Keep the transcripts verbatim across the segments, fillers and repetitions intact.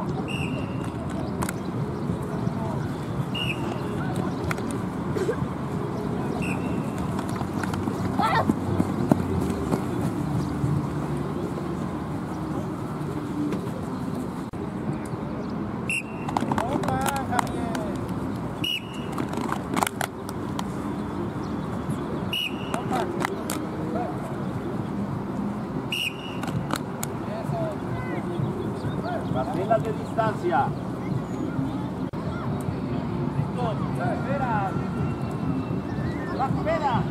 Martelas de distancia. Listo, espera. La espera.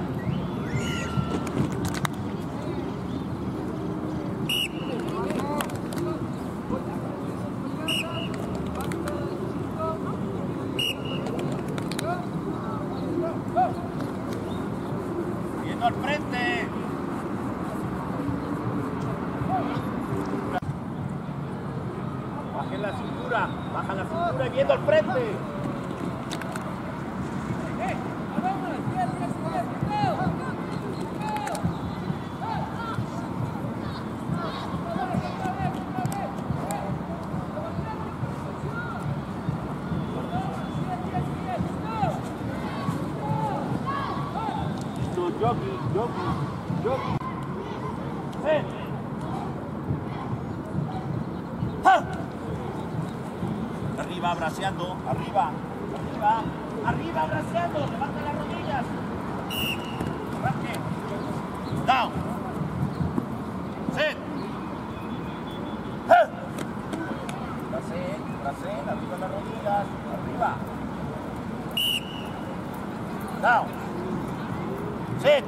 Viendo al frente. Baje la cintura, baja la cintura y viendo al frente. Listo, jockey, jockey, jockey. ¡Eh! Arriba, braceando, arriba, arriba, arriba, braceando, levanta las rodillas. Arranque. Down. Set. Bracen, bracen, arriba las rodillas, arriba. Down. Set.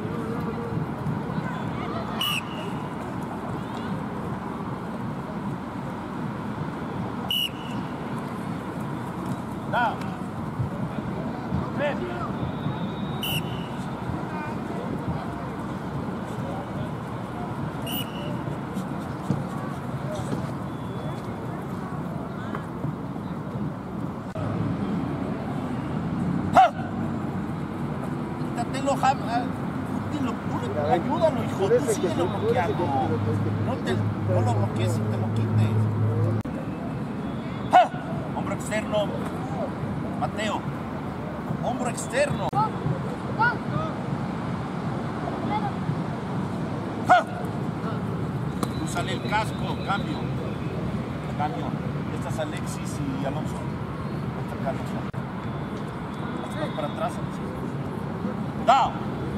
Down. Set. Quítatelo, Jam. Dilo, ayúdalo, hijo. Tú síguelo bloqueando. No, te, no lo bloquees y te lo quites. Hombro externo. Mateo, hombro externo. ¡Ja! Úsale el casco, cambio. Cambio. Estas Alexis y Alonso. Esta Carlos. Hasta para atrás, Alexis. ¡Down!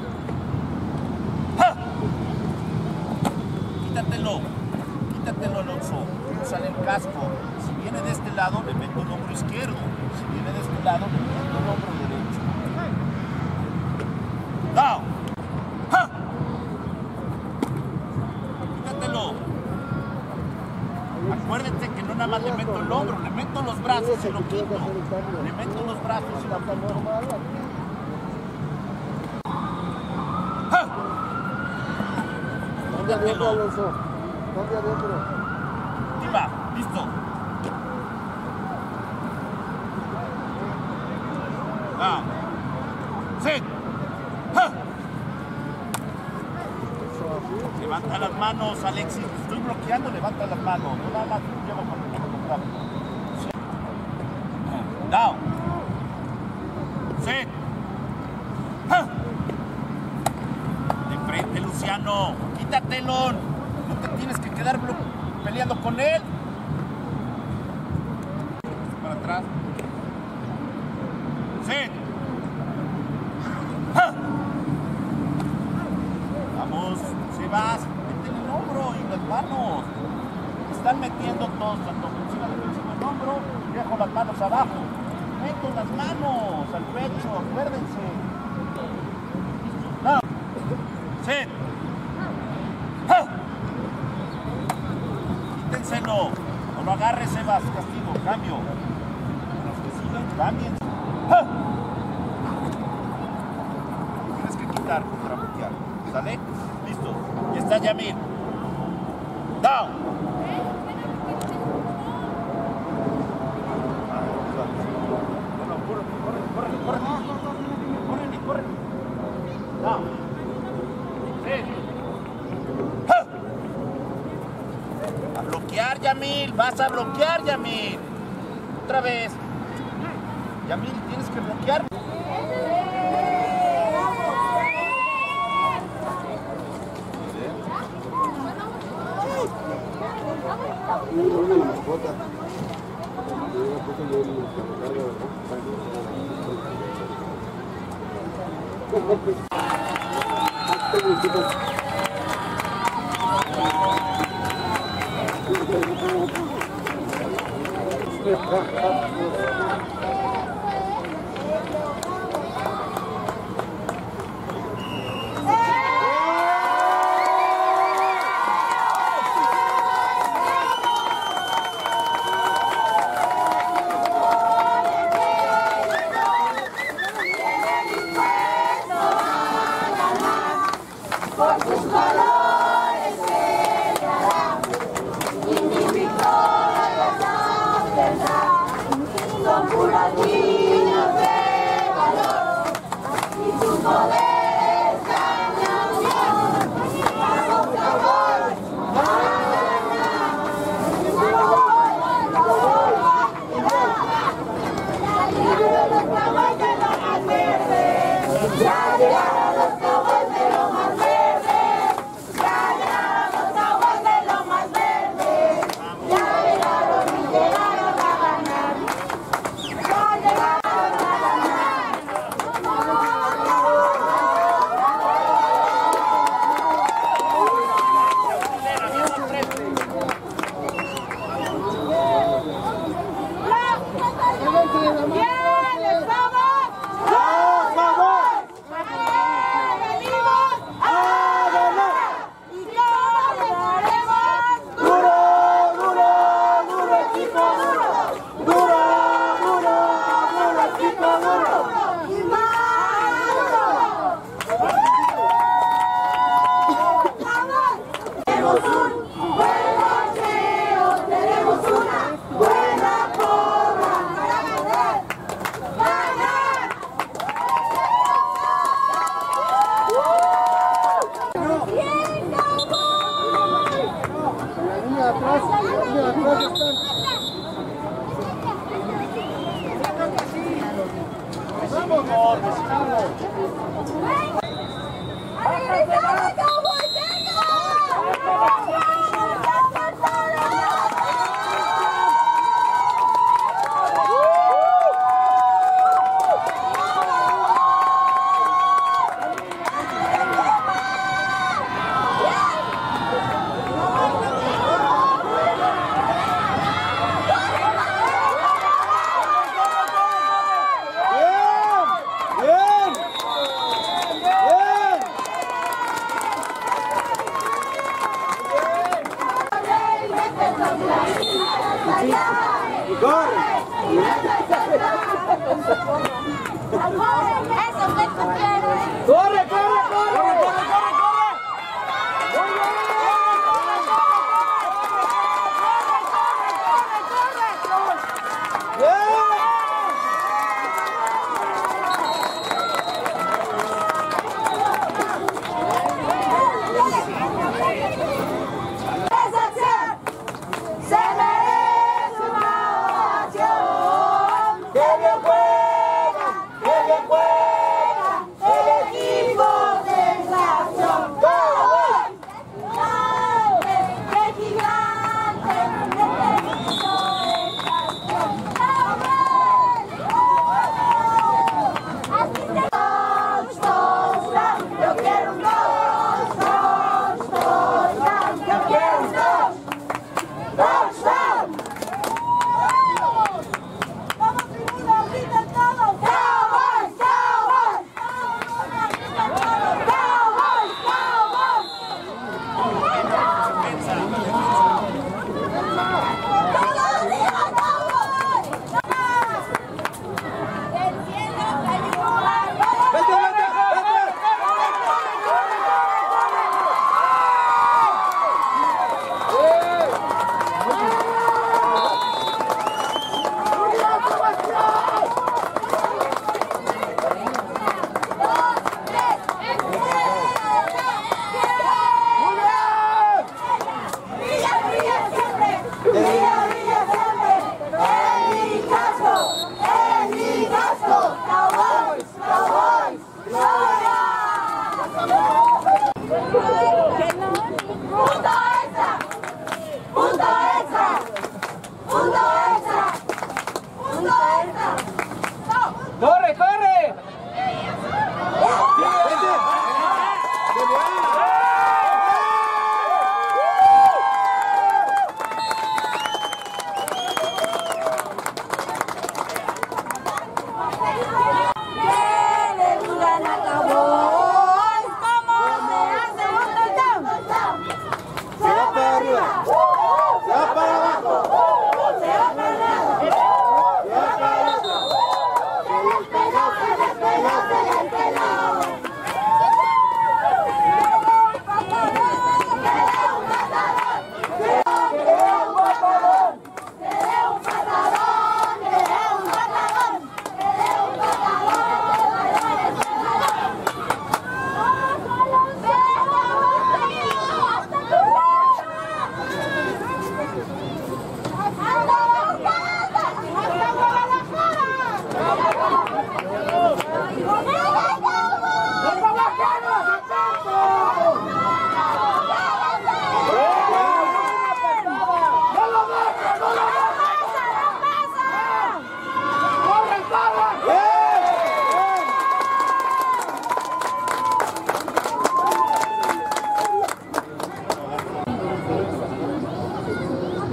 ¡Ja! Quítatelo. Quítatelo, Alonso. Úsale el casco. Si viene de este lado, le meto el hombro izquierdo. Si viene de este lado, le meto el hombro derecho. Down. ¡Ja! Quítatelo. Acuérdense que no nada más le meto el hombro, le meto los brazos y lo quito. Le meto los brazos y lo quito. ¡Ja! Quítatelo. Diva, listo. Down. Sit. ¡Ja! Levanta las manos, Alexis. Estoy bloqueando, levanta las manos. No nada más llevo con el cambio. Down. Sit. ¡Ja! De frente, Luciano. Quítatelo. No te tienes que quedar peleando con él. Para atrás. Sí. ¡Ja! Vamos, Sebas, meten el hombro y las manos. Están metiendo todos, tanto ofensiva, defensiva, el hombro, y dejo las manos abajo. Meto las manos al pecho, acuérdense. No. Sí. ¡Ja! Quítenselo. No lo agarres, Sebas, castigo, cambio. Los que siguen, cambien. ¡Ja! Tienes que quitar para bloquear. ¿Sale? Listo. Ya está Yamil. Down. No, no, corre, corre, corre, corre. Corre, corre. Down. Sí. ¡Ja! bloquear, Yamil. Vas a bloquear, Yamil. Otra vez. Yamil, tienes que bloquear. Una mascota. Por tus colores brillará, y mi victoria tendrá. Son puros niños de valor, y su poder está en la unión. Vamos a gol, a ganar. Ya llegaron los caballos de lo más verde, ya llegaron los caballos de lo más verde. Vamos, Morris, vamos. ¡Corre, corre, corre! ¡Qué bien juega! ¡Qué bien juega! ¡El equipo!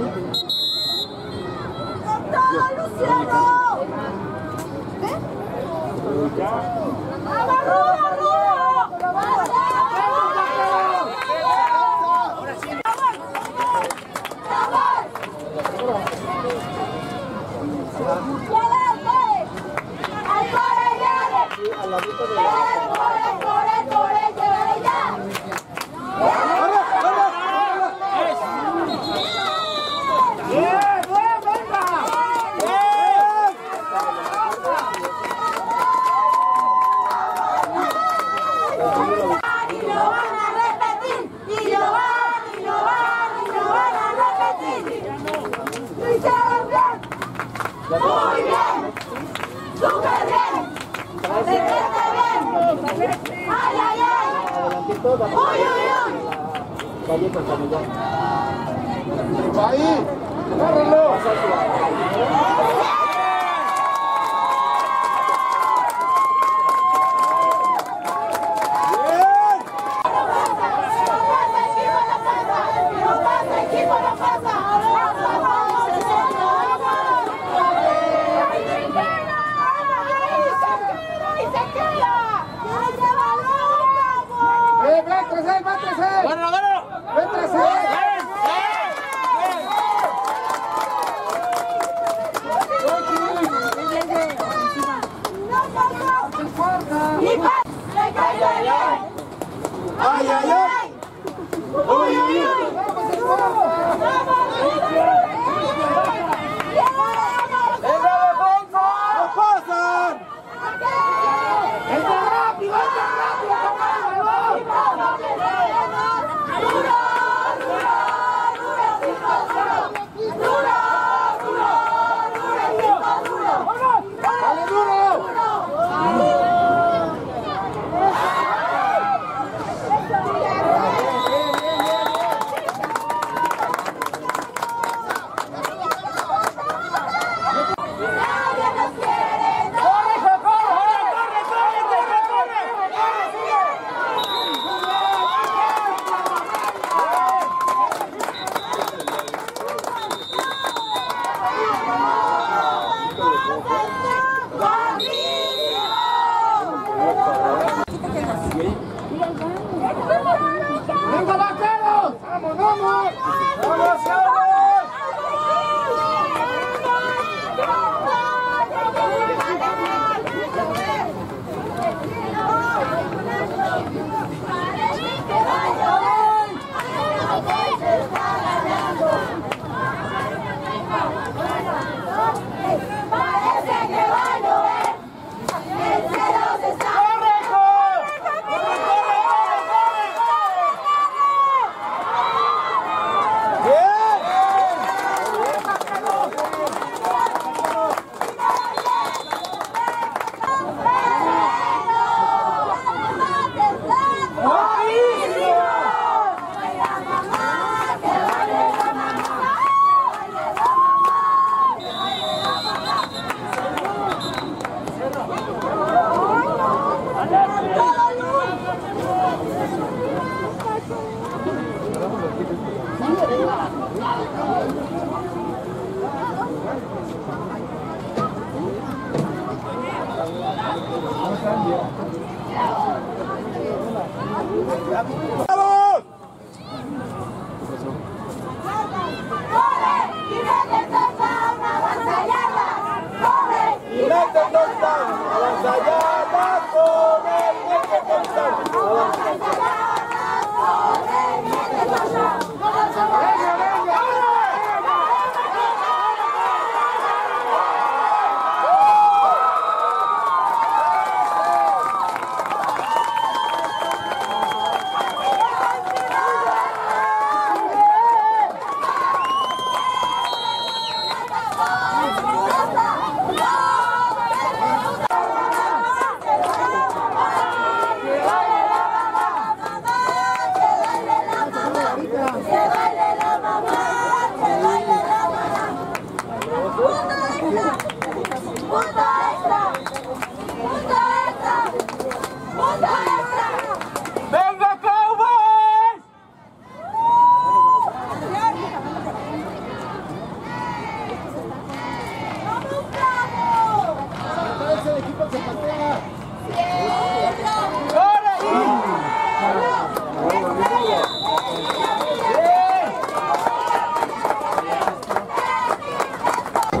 ¡Con todo, Luciano! ¿Eh? ¡Agarró, agarró! Ahora sí. Muy bien, súper bien, regresa bien, ay, ay, ay, uy, uy, uy. Ahí, agárralo. ¡Va tras él, va tras él! ¡Bueno, bueno! ¡Ven tras él! ¡Bien!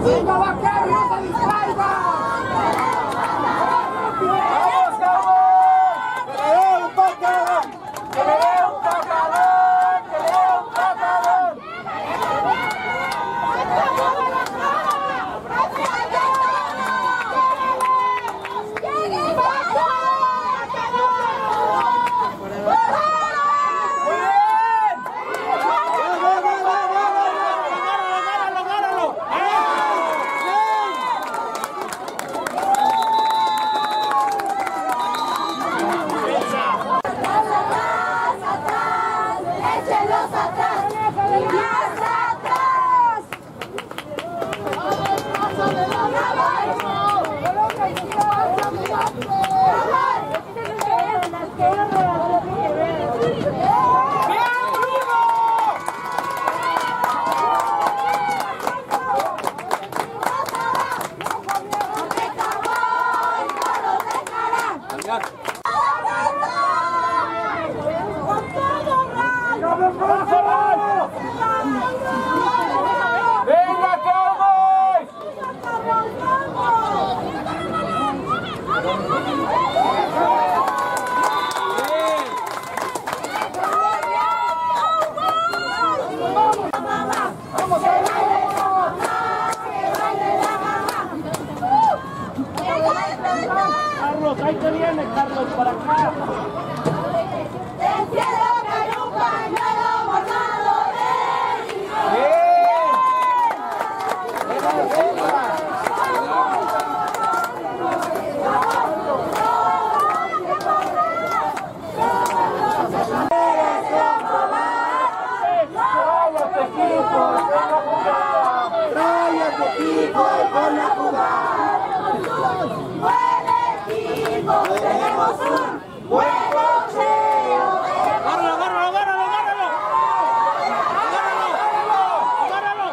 ¡Venga, vaquero, no se distraiga! ¡Vamos, Cowboys! ¡Que le dé un patadón! ¡Que le dé un patadón! ¡Que le dé un patadón! ¡Venga, Cowboys! Carlos, ahí te viene, Carlos, para acá. ¡Del cielo cayó un pañuelo bordado de ¡Trae a tu equipo con la jugada! ¡Buen equipo! ¡Tenemos un buen boxeo! ¡Agárralo, agárralo, agárralo, agárralo! ¡Agárralo, agárralo!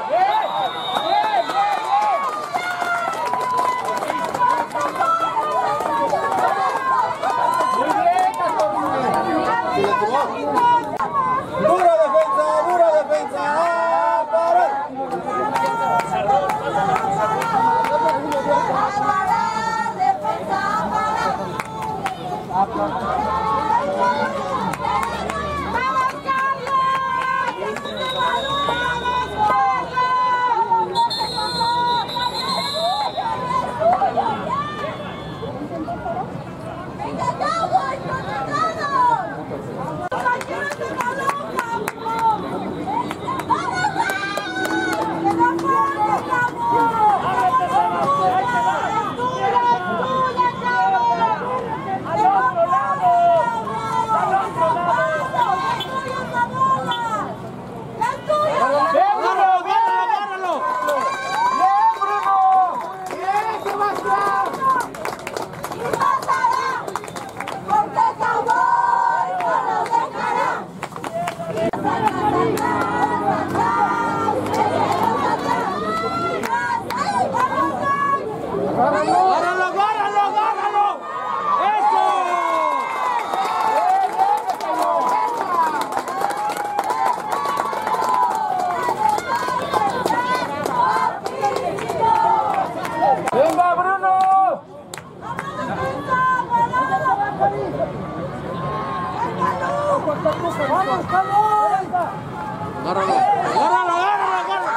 ¡Dura defensa, dura defensa! ¡Ah, para! ¡Agárralo, agárralo, agárralo! ¡Eso! ¡Venga, Bruno! ¡Vamos, Carlos! ¡Agárralo, agárralo, agárralo, agárralo!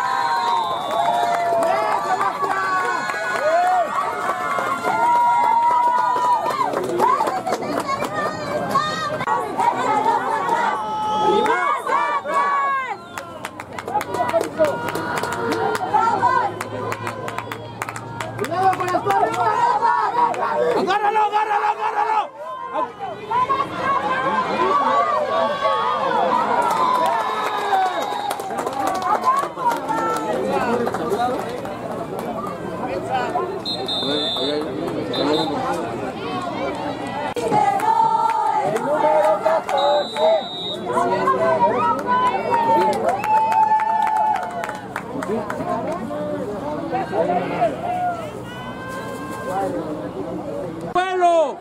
¡Agárralo, agárralo, agárralo! El número catorce. ¡Vuelo!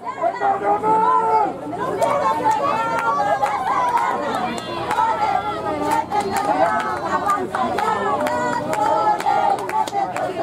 ¡Avanza ya!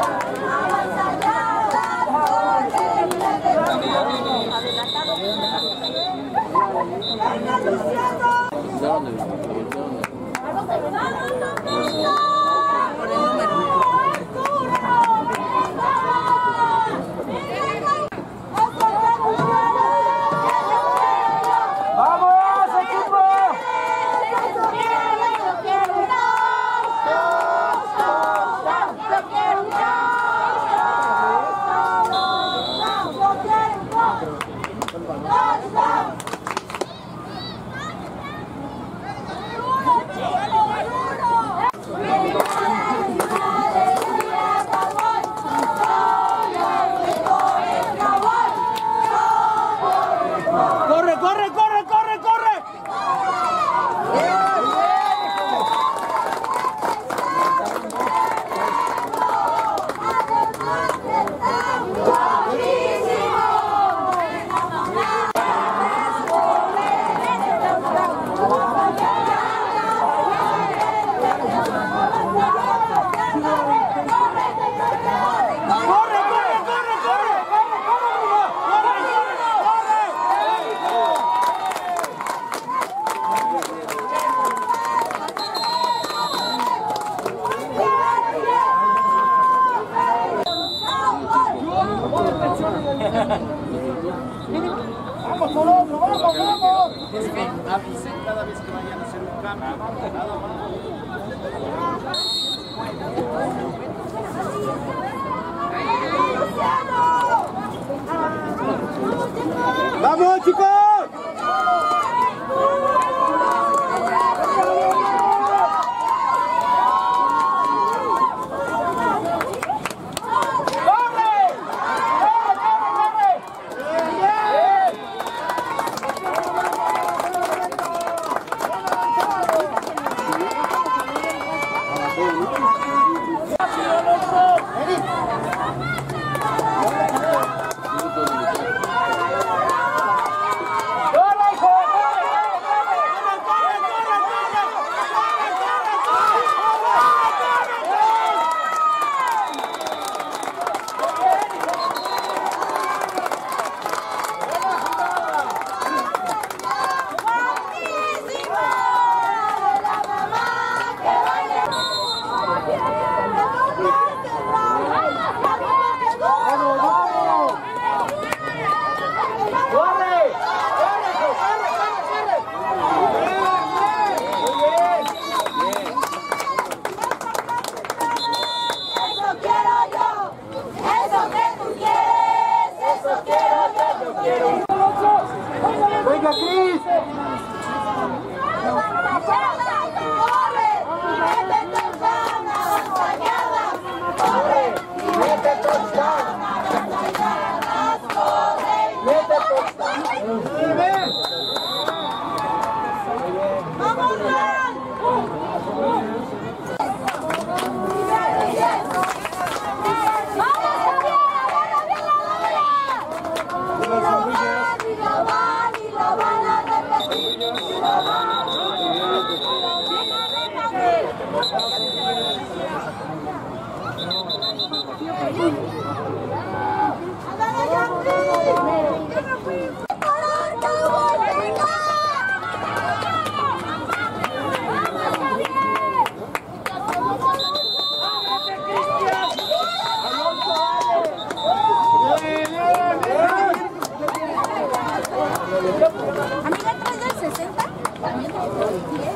avisen cada vez que vayan a hacer un cambio, nada más. ¡Vamos, chicos! ¡Venga, Cris! Amiga, ¿traes del sesenta? También traes del diez.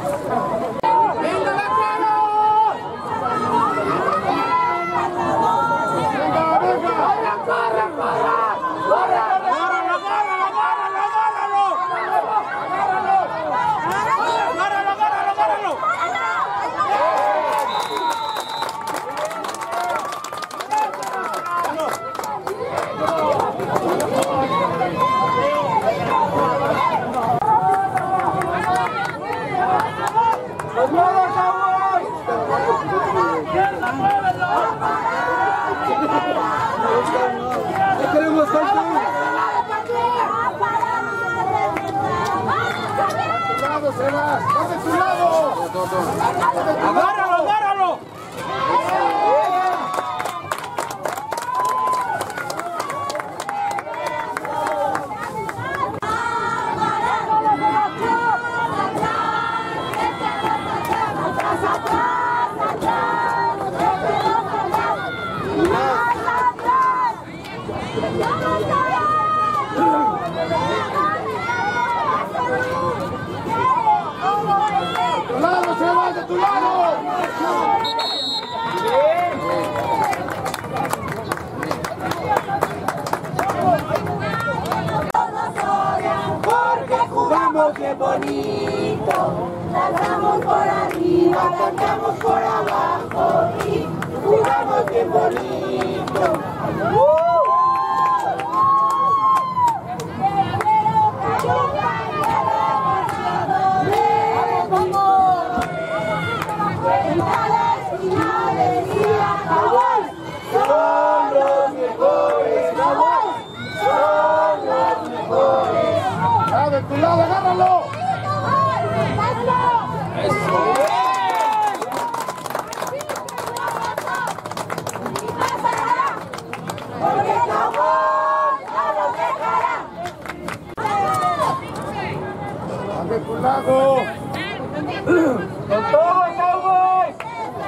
¡Queremos saltar! ¡Sebas! ¡Vas de tu lado! ¡Agárralo, agárralo! ¡De tu lado! Porque jugamos bien bonito, lanzamos por arriba, cantamos por abajo y jugamos bien bonito. Son los mejores, son los mejores. ¡Ah, de tu lado, agárralo! Porque Cowboys no los dejará. ¡Ah, de tu lado! ¡Con todo, Cowboys!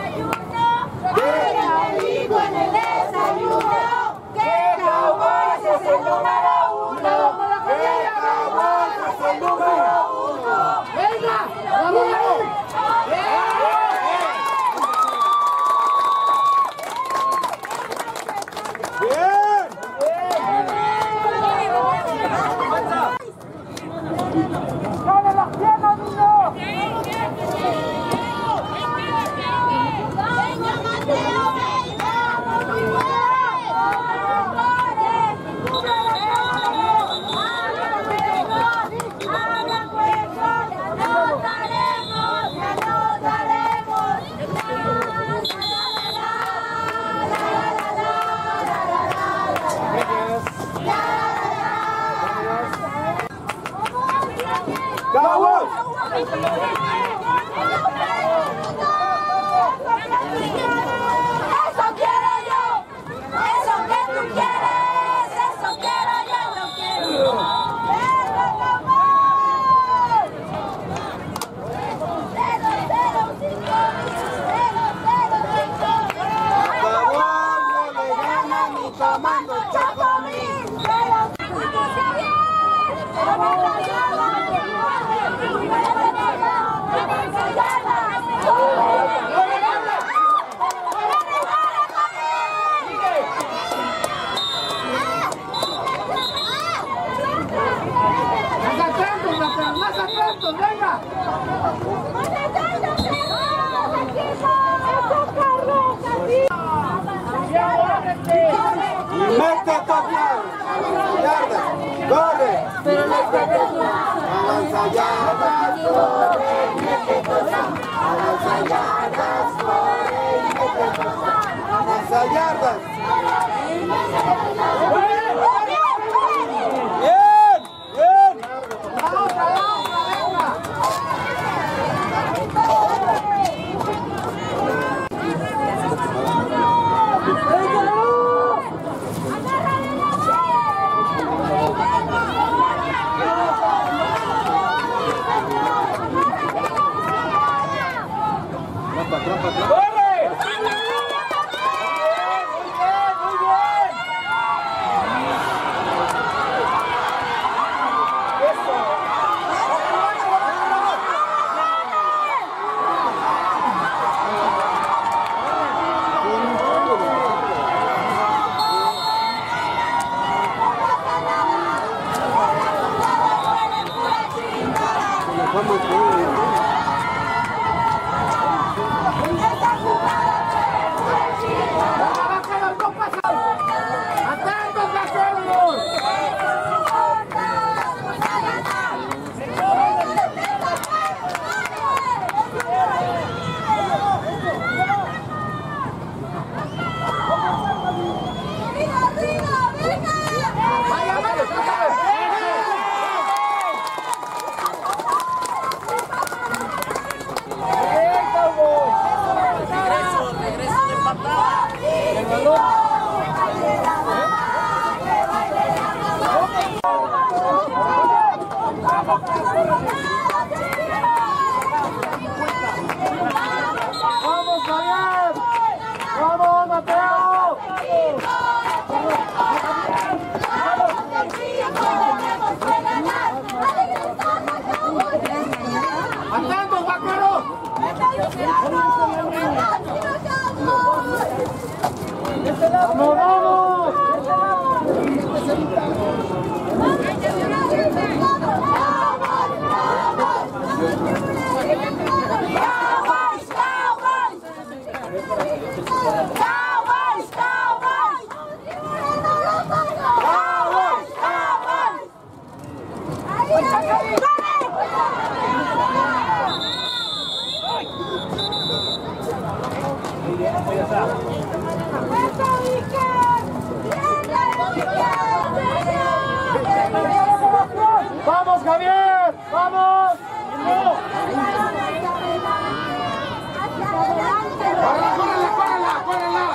¡Que digo en el desayuno! ¡Que Cowboys es el número uno! ¡Que Cowboys es el número uno! Yardas. ¡Vamos, Javier! ¡Vamos, Mateo! ¡Atentos, vaqueros! ¡Vamos, vamos! ¡Vamos, Javier! ¡Vamos! ¡Córrela, córrela, córrela! ¡Córrela!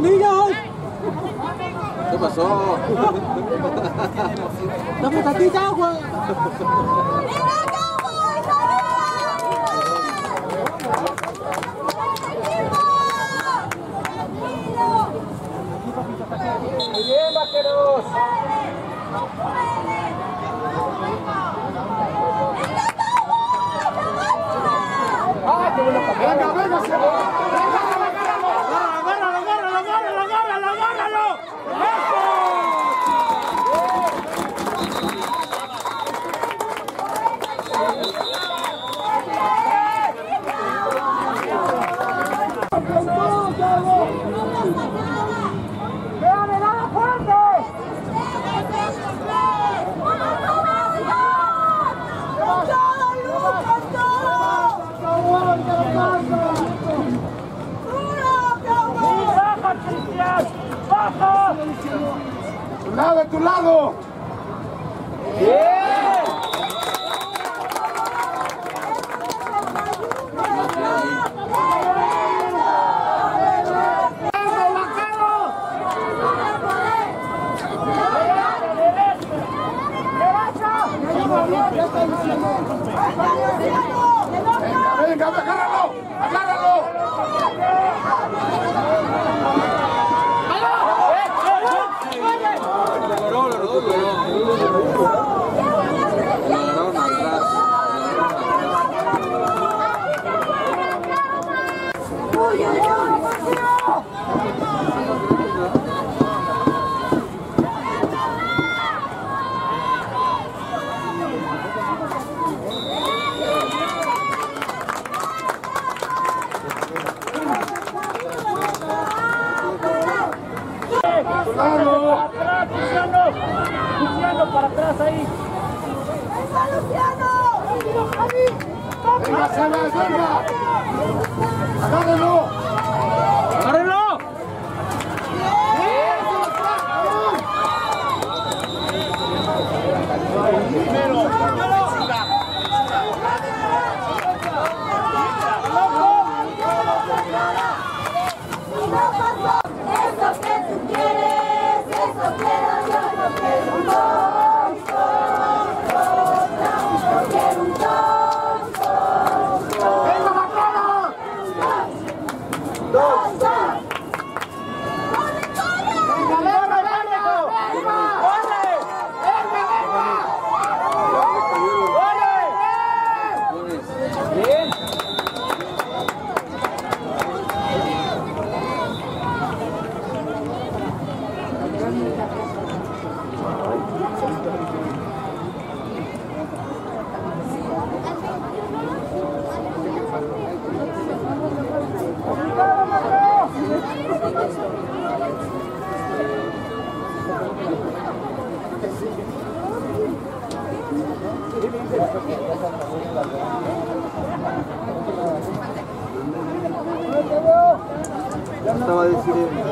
niños! ¿Qué pasó? ¡Dame tantita agua! Muy bien, vaqueros. ¡Ah, qué bueno! ¡Venga, venga, se va! ¡Agárralo, agárralo, agárralo, agárralo, agárralo! ¡Tu lado, tu lado! ¡Venga, venga, agárralo! ¡Agárralo! ¡Atrás, Luciano! ¡Luciano, para atrás ahí! ¡Venga, Luciano! ¡Venga, Sebas, venga! ¡Agárrenlo! ¡Agárrenlo! Primero, Eso que tú quieres, eso quiero yo, yo quiero un don, yo quiero un don, ¡Venga, vaqueros! dos, dos. ¡Venga, venga, venga! ¡Corre! ¡Venga, venga! Bien. Estaba decidiendo.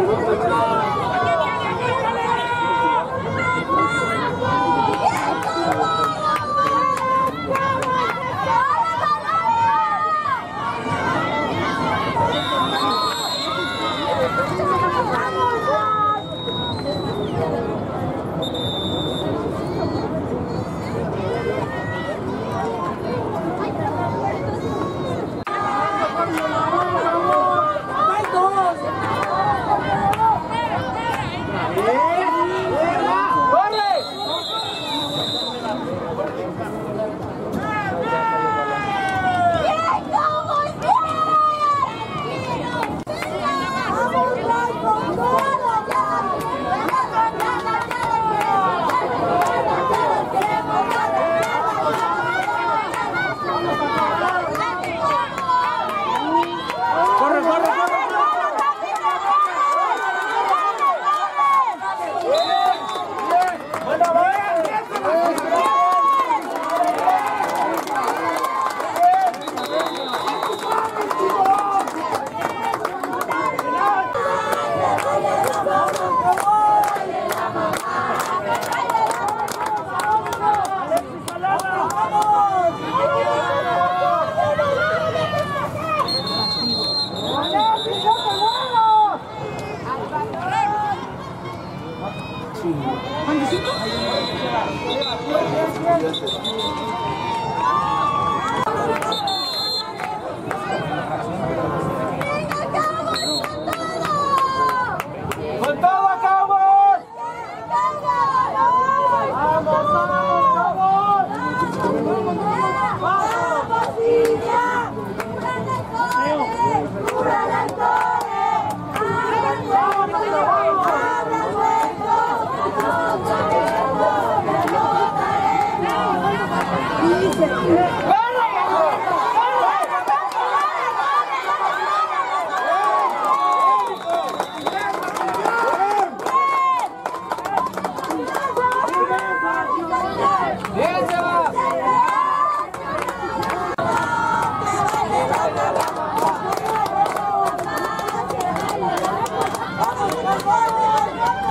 ¡Con todo, Cowboys! ¡Vamos, vamos, vamos! ¡Vamos, Villa! ¡Júrale al Tore! ¡Júrale al Tore! ¡Habla el pueblo! ¡Habla el pueblo! ¡Anotaremos! ¡Anotaremos! Dice... ¡Vamos,